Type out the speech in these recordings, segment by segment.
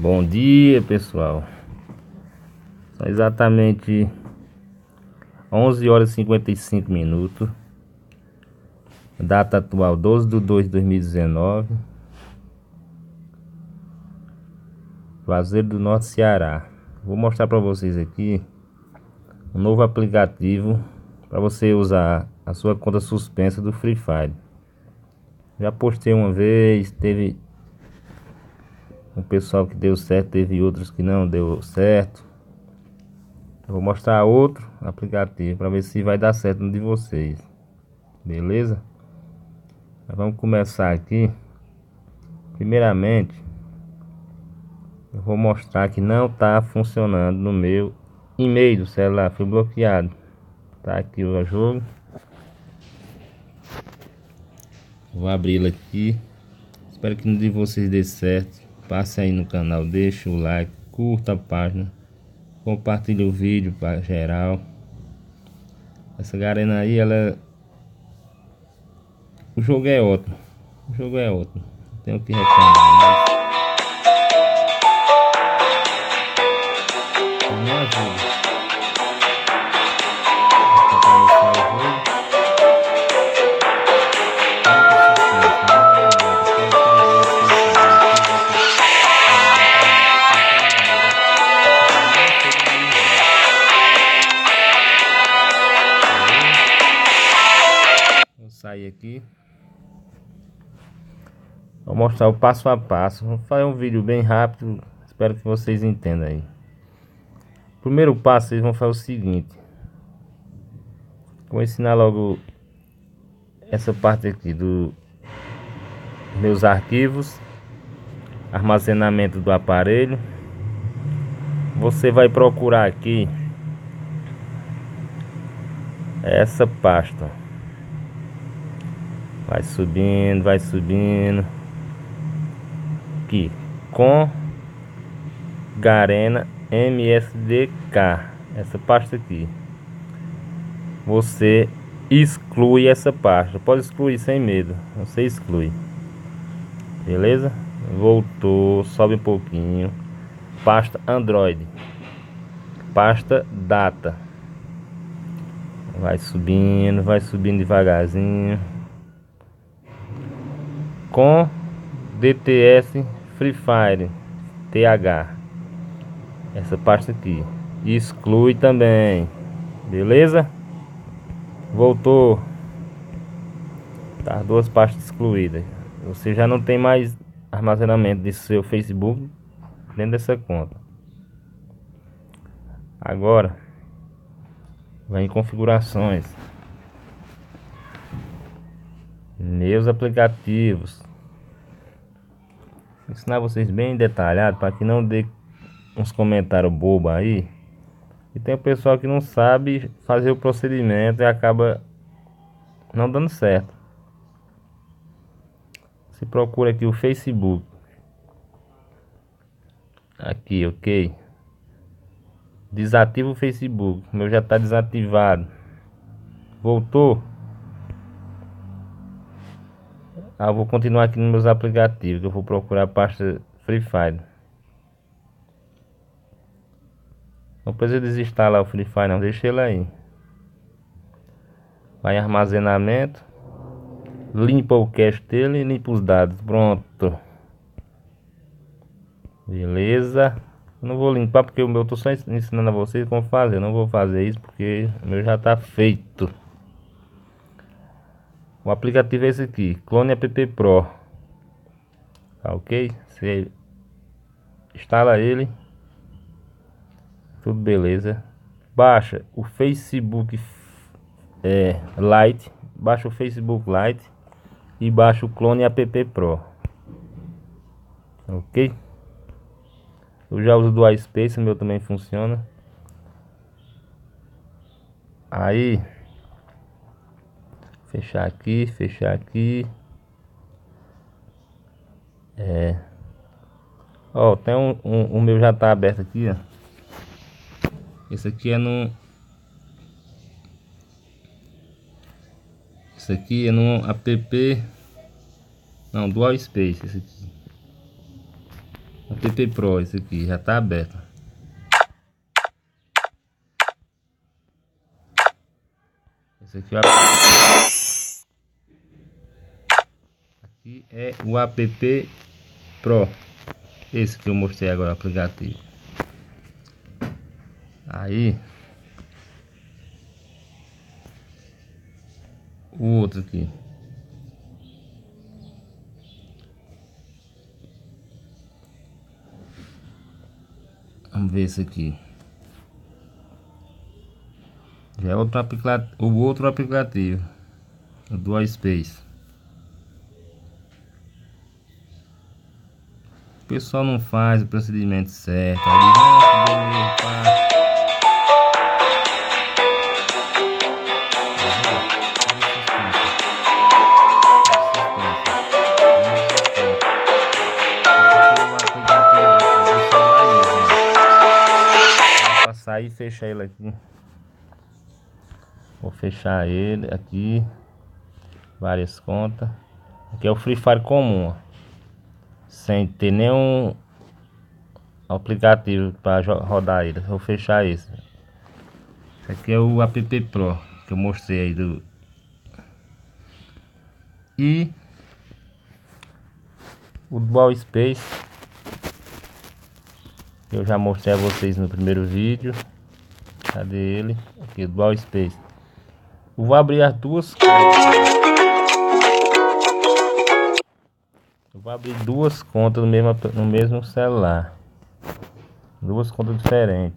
Bom dia, pessoal. São exatamente 11 horas e 55 minutos. Data atual 12/2/2019. Juazeiro do Norte, Ceará. Vou mostrar para vocês aqui um novo aplicativo para você usar a sua conta suspensa do Free Fire. Já postei uma vez, teve um pessoal que deu certo, teve outros que não deu certo. Eu vou mostrar outro aplicativo para ver se vai dar certo no de vocês. Beleza? Mas vamos começar aqui. Primeiramente, eu vou mostrar que não está funcionando no meu e-mail do celular, foi bloqueado. Tá aqui o jogo. Vou abri-lo aqui. Espero que no de vocês dê certo. Passe aí no canal, deixa o like, curta a página, compartilhe o vídeo para geral. Essa garena aí, o jogo é ótimo. O jogo é ótimo. Não tenho o que reclamar, mas não ajuda. Vou sair aqui. Vou mostrar o passo a passo. Vou fazer um vídeo bem rápido. Espero que vocês entendam aí. Primeiro passo, vocês vão fazer o seguinte. Vou ensinar logo essa parte aqui do meus arquivos, armazenamento do aparelho. Você vai procurar aqui essa pasta. Vai subindo aqui com Garena MSDK. Essa pasta aqui, você exclui essa pasta. Pode excluir sem medo, você exclui. Beleza? Voltou, sobe um pouquinho. Pasta Android, pasta Data. Vai subindo devagarzinho. Com DTS Free Fire TH. Essa pasta aqui exclui também. Beleza? Voltou. Tá, as duas pastas excluídas. Você já não tem mais armazenamento de seu Facebook dentro dessa conta. Agora vai em configurações, meus aplicativos. Vou ensinar vocês bem detalhado para que não dê uns comentários bobos aí. E tem o pessoal que não sabe fazer o procedimento e acaba não dando certo. Você procura aqui o Facebook. Aqui, ok. Desativa o Facebook. O meu já está desativado. Voltou. Eu vou continuar aqui nos meus aplicativos, que eu vou procurar a pasta Free Fire. Não precisa desinstalar o Free Fire não, deixa ele aí. Vai em armazenamento, limpa o cache dele e limpa os dados. Pronto. Beleza. Eu não vou limpar porque o meu tô só ensinando a vocês como fazer. Eu não vou fazer isso porque o meu já tá feito. O aplicativo é esse aqui, Clone App Pro. Tá ok? Você instala ele. Tudo beleza. Baixa o Facebook Lite. Baixa o Facebook Lite. E baixa o Clone App Pro. Ok? Eu já uso do iSpace, o meu também funciona. Aí, fechar aqui. Ó, tem o meu já tá aberto aqui, ó. Esse aqui é no... Esse aqui é no app... Não, Dual Space, esse aqui. app Pro, esse aqui já tá aberto. Esse aqui, aqui é o app Pro, esse que eu mostrei agora, o aplicativo. Aí o outro aqui, vamos ver esse aqui. Já é outro aplicativo, o outro aplicativo, o Dual Space. O pessoal não faz o procedimento certo. Ali, vou passar e fechar ele aqui. Vou fechar ele aqui. Várias contas. Aqui é o Free Fire comum, ó. Sem ter nenhum aplicativo para rodar ele. Vou fechar esse. Esse aqui é o app Pro que eu mostrei aí do. E o Dual Space, que eu já mostrei a vocês no primeiro vídeo. Cadê ele? Aqui, o Dual Space. Eu vou abrir as duas contas. Eu vou abrir duas contas no mesmo celular. Duas contas diferentes.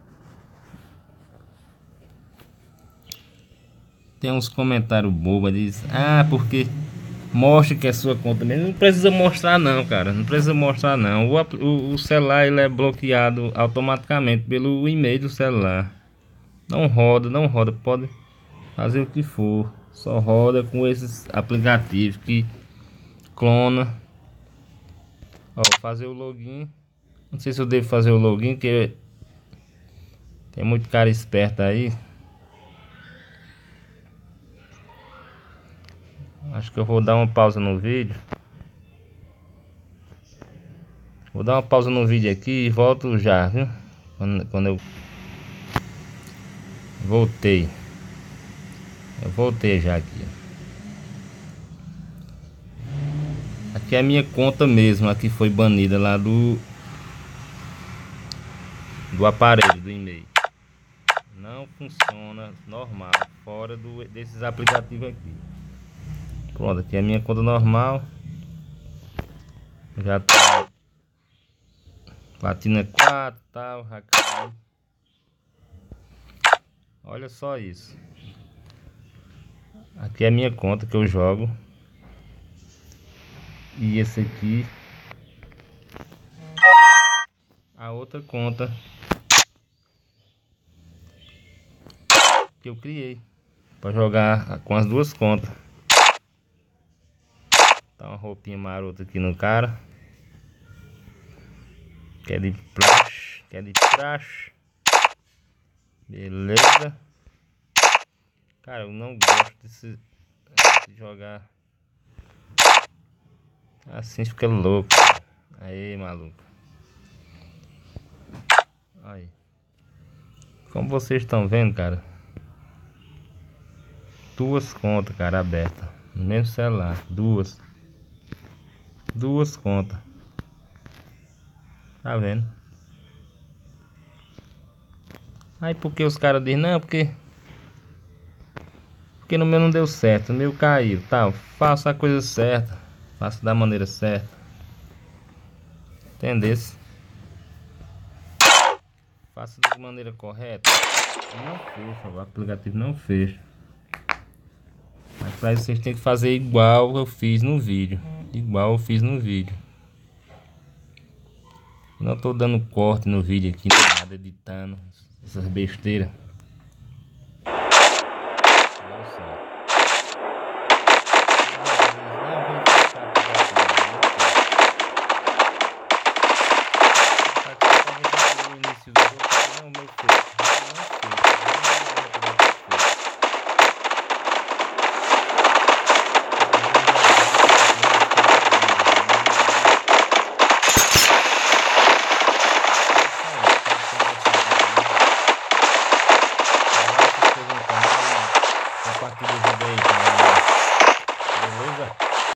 Tem uns comentários bobos, diz: ah, porque mostra que é sua conta mesmo. Não precisa mostrar não, cara. Não precisa mostrar não. O celular ele é bloqueado automaticamente pelo e-mail do celular. Não roda. Pode fazer o que for. Só roda com esses aplicativos que clona. Ó, fazer o login. Não sei se eu devo fazer o login, porque tem muito cara esperto aí. Acho que eu vou dar uma pausa no vídeo. Vou dar uma pausa no vídeo aqui e volto já, viu? Quando eu voltei. Eu voltei já aqui. Aqui é a minha conta mesmo. Aqui foi banida lá do aparelho, do e-mail. Não funciona normal fora desses aplicativos aqui. Pronto, aqui é a minha conta normal. Já tá platina 4 tal, já caiu. Olha só isso. Aqui é a minha conta que eu jogo. E esse aqui a outra conta que eu criei para jogar com as duas contas. Tá uma roupinha marota aqui no cara. Que é de praxe. Beleza. Cara, eu não gosto de jogar assim, fica louco. Aí, maluco. Aí. Como vocês estão vendo, cara, duas contas, cara, abertas no mesmo celular. Duas contas. Tá vendo? Aí porque os caras dizem, não, porque no meu não deu certo, no meu caiu, tal. Faça a coisa certa, faça da maneira certa. Entendesse? Faça da maneira correta. Não fecha, o aplicativo não fecha. Mas para isso vocês têm que fazer igual eu fiz no vídeo. Não tô dando corte no vídeo aqui, nada, editando essas besteiras. Olha só. vídeo aí.